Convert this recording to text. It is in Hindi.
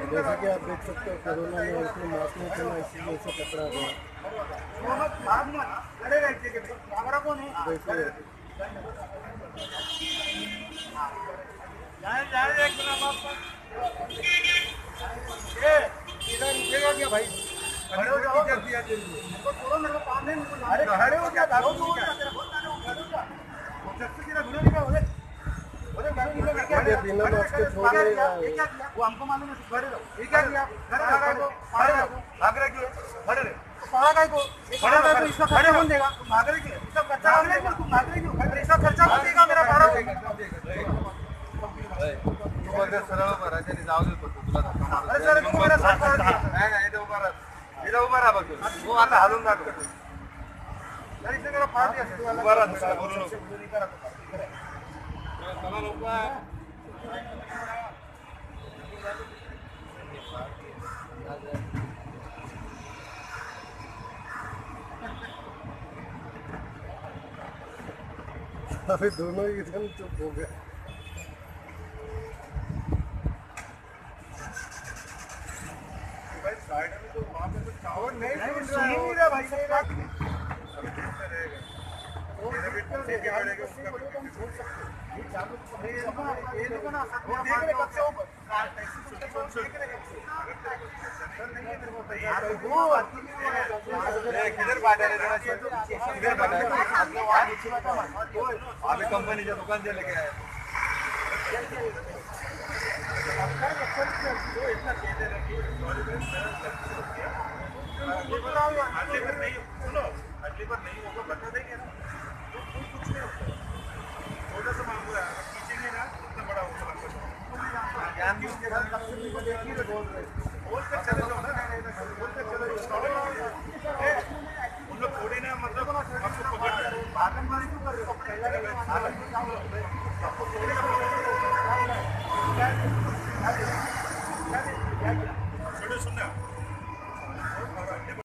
जैसा कि आप देख सकते हो कोरोना में उसने मास्क नहीं पहना इसी वजह से पकड़ा गया। देखिए भाई खड़े हो जाओ अरे खड़े हो क्या बिना मास्क के छोड़े वो हमको मालूम है खड़े रहो ये क्या किया खड़े रहो भाग रहे क्यों खड़े रहे पढ़ा काय को खड़े रहो इसका खड़े कौन देगा तुम भाग रहे क्यों इसका खर्चा कौन देगा तुम भाग रहे क्यों इसका खर्चा कौन देगा मेरा 12 तू बोलते सरळ भरायचे जाऊ दे तुला धक्का मार अरे सर तू मेरा साथ मार दिया नाही इधर उभा रहा बघ वो आता हालून दाखव तरी से मेरा फाड़ दिया उभा रहा दुसरा बोलू नको चला लवकर अभी दोनों ही एकदम चुप हो गए। भाई साइड में तो वहां पे कुछ टावर नहीं सुन ही रहा भाई सही बात अभी कितने रहेगा वो विक्टर से क्या रहेगा उसका हम छोड़ सकते ये चालू ये लोग ना वो देख रहे कब से ऊपर देख रहे कब से वो किधर बांटा रे जरा किधर बांटा अभी कंपनीच्या दुकान जे लेके आए अगली बार नहीं होगा बता देंगे ना कुछ नहीं होता छोटा सा मामू है खींचेंगे ना इतना बड़ा होगा ज्ञान भी उसके बाद बोल कर चले जाओ ना बोल कर चले जाओ उन लोग थोड़ी ना मतलब आपको पकड़ आतंकवादी क्यों कर रहे हो सुनना